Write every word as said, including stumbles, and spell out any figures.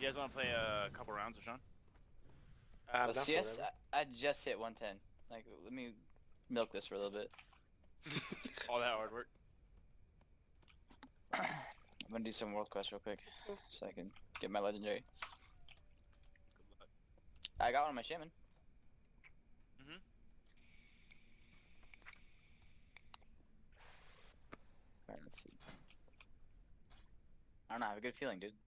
guys want to play a couple rounds with Sean? Uh, Well, C S, I, I just hit one ten. Like, let me milk this for a little bit. All that hard work. I'm gonna do some world quest real quick, so I can get my legendary. Good luck. I got one on my shaman. Mhm. Alright, let's see. I don't know, I have a good feeling, dude.